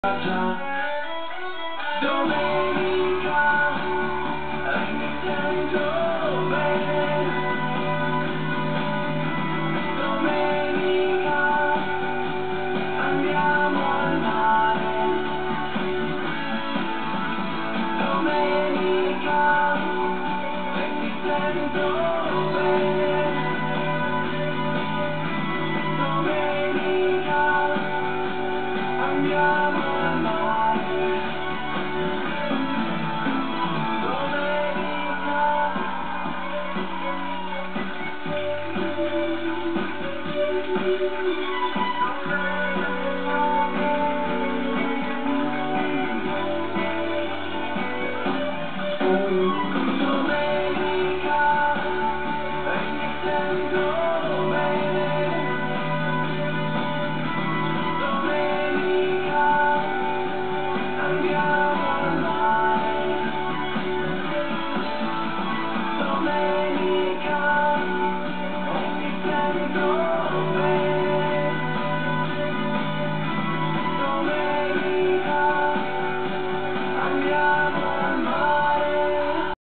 Domenica mi sento bene. Domenica andiamo al mare. Domenica mi sento bene. Domenica andiamo al mare. Domenica mi sento bene.